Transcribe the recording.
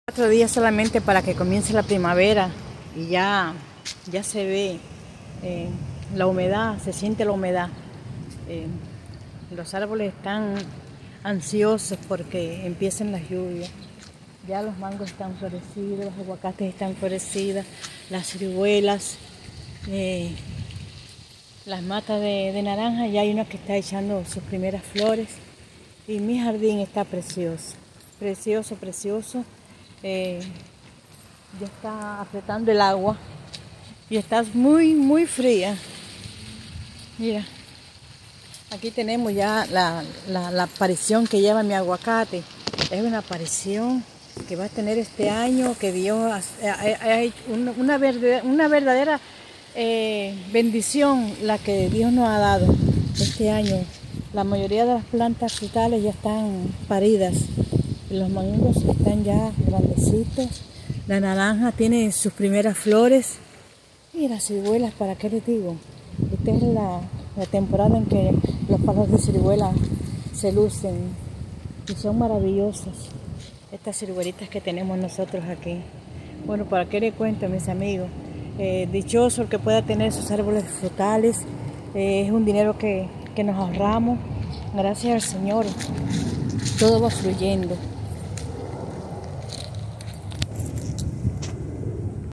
4 días solamente para que comience la primavera y ya se ve la humedad, se siente la humedad. Los árboles están ansiosos porque empiecen las lluvias. Ya los mangos están florecidos, los aguacates están florecidas, las ciruelas, las matas de naranja, ya hay una que está echando sus primeras flores. Y mi jardín está precioso, precioso, precioso. Ya está apretando el agua y está muy, muy fría. Mira, aquí tenemos ya la aparición que lleva mi aguacate. Es una aparición que va a tener este año, que Dios hay una verdadera bendición la que Dios nos ha dado este año. La mayoría de las plantas frutales ya están paridas. Los mangos están ya grandecitos. La naranja tiene sus primeras flores. Y las ciruelas, ¿para qué les digo? Esta es la temporada en que los palos de ciruela se lucen y son maravillosas. Estas ciruelitas que tenemos nosotros aquí. Bueno, ¿para qué les cuento, mis amigos? Dichoso el que pueda tener sus árboles frutales. Es un dinero que nos ahorramos. Gracias al Señor. Todo va fluyendo.